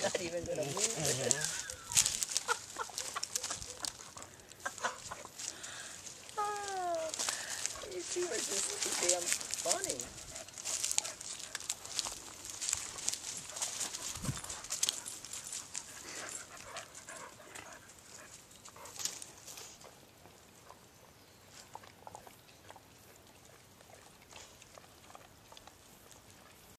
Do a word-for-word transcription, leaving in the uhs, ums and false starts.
not even gonna move. Oh, you two are just too damn funny.